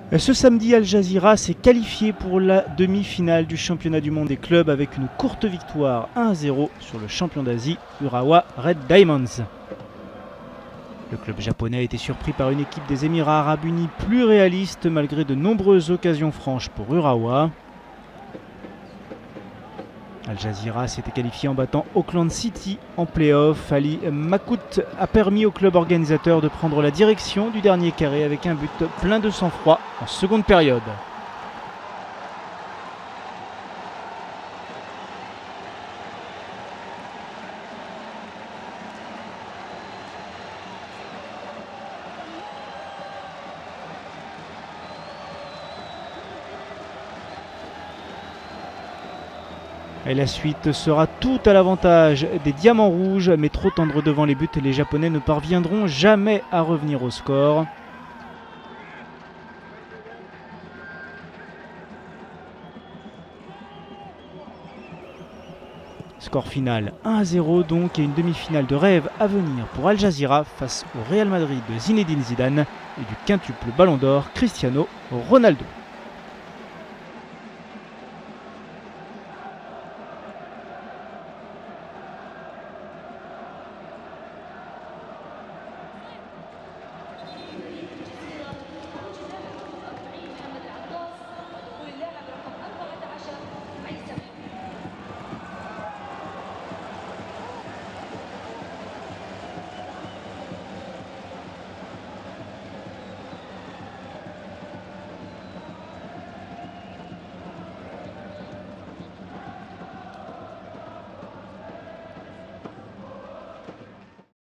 Ce samedi, Al Jazeera s'est qualifié pour la demi-finale du championnat du monde des clubs avec une courte victoire 1-0 sur le champion d'Asie, Urawa Red Diamonds. Le club japonais a été surpris par une équipe des Émirats Arabes Unis plus réaliste malgré de nombreuses occasions franches pour Urawa. Al Jazeera s'était qualifié en battant Auckland City en play-off. Ali Makout a permis au club organisateur de prendre la direction du dernier carré avec un but plein de sang-froid en seconde période. Et la suite sera tout à l'avantage des Diamants Rouges, mais trop tendres devant les buts, les Japonais ne parviendront jamais à revenir au score. Score final 1-0 donc, et une demi-finale de rêve à venir pour Al Jazeera face au Real Madrid de Zinedine Zidane et du quintuple Ballon d'Or Cristiano Ronaldo.